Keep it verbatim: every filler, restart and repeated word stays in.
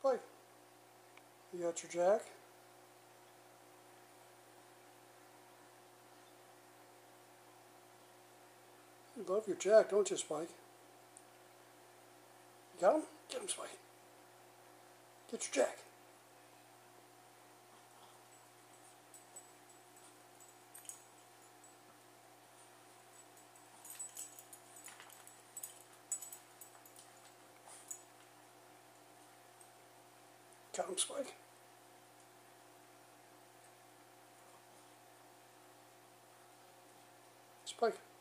Spike. You got your jack. You love your jack, don't you, Spike? You got him? Get him, Spike. Get your jack. Got him, Spike. Spike.